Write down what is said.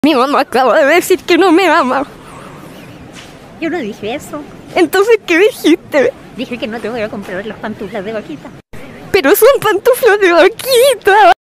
Mi mamá acaba de decir que no me ama. Yo no dije eso. Entonces, ¿qué dijiste? Dije que no te voy a comprar las pantuflas de vaquita. Pero son pantuflas de vaquita.